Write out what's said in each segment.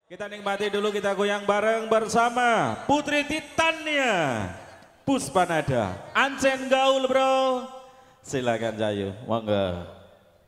Kita nikmati dulu, kita goyang bareng bersama Putri Titania Puspanada. Ancen gaul bro. Silakan Jayu, monggo.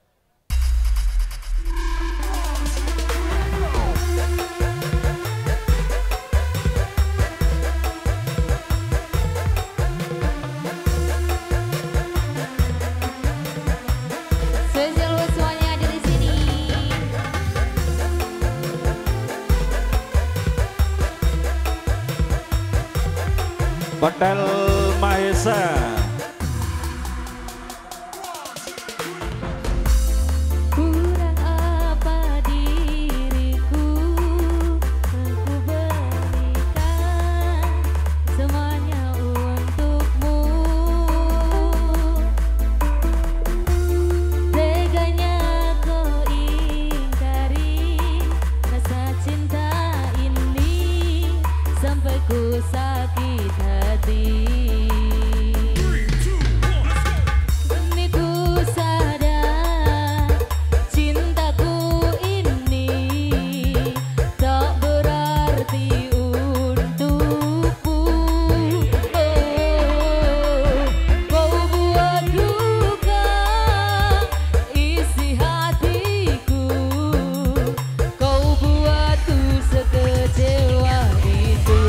Hotel Mahesa. Kurang apa diriku, aku berikan semuanya untukmu. Teganya kau ingkari rasa cinta ini sampai ku sakit hati. Kini ku sadar cintaku ini tak berarti untukmu. Kau buat duka isi hatiku, kau buatku sekecewa itu.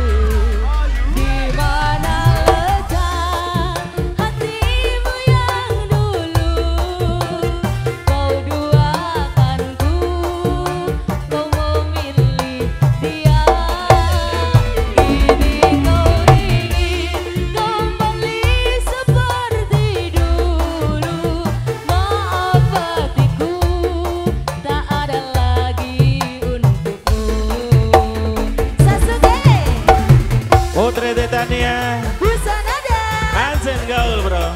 Putri Titania Puspanada. Ancen gaul bro.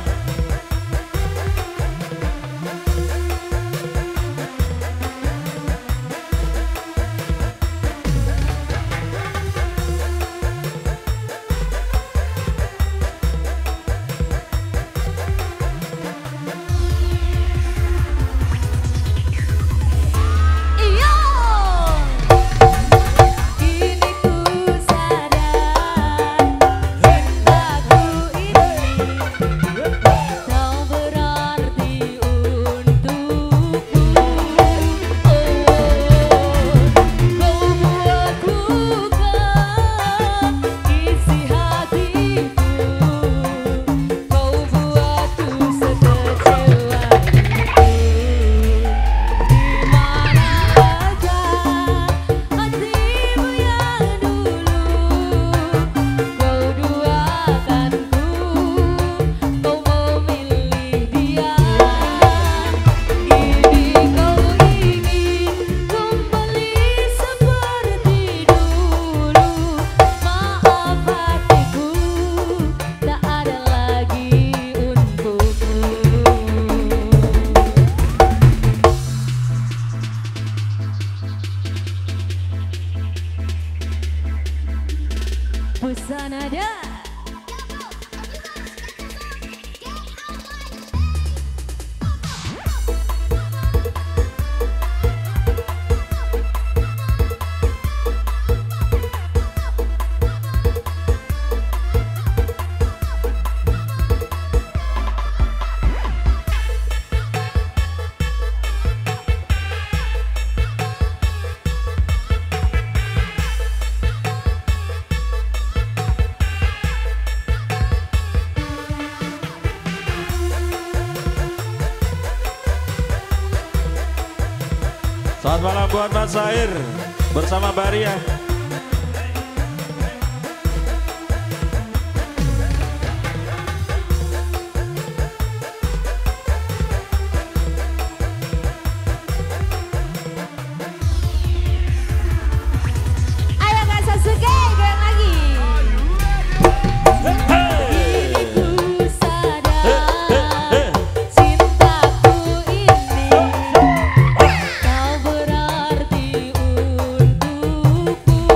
Puspanada. Selamat malam buat Mas Sair bersama Baria. Ayo Kak Sasuke, goyang lagi. Kini ku sadar cintaku ini tak berarti untukku.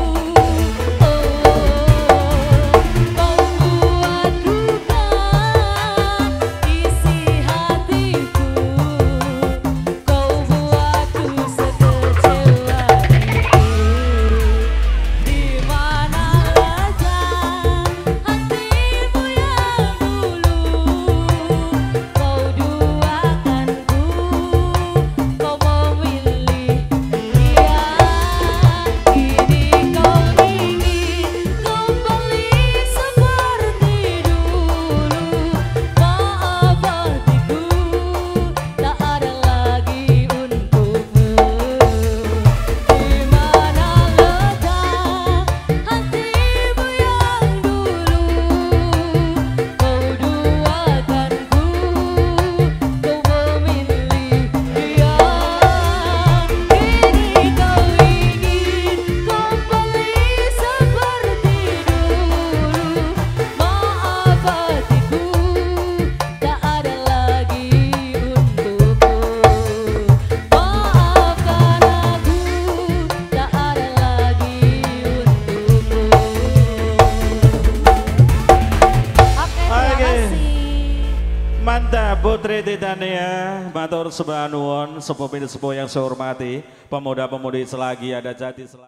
Mantap Putri Titania, matur sembah nuwun, sepuh yang saya hormati, pemuda-pemudi selagi ada jati selagi.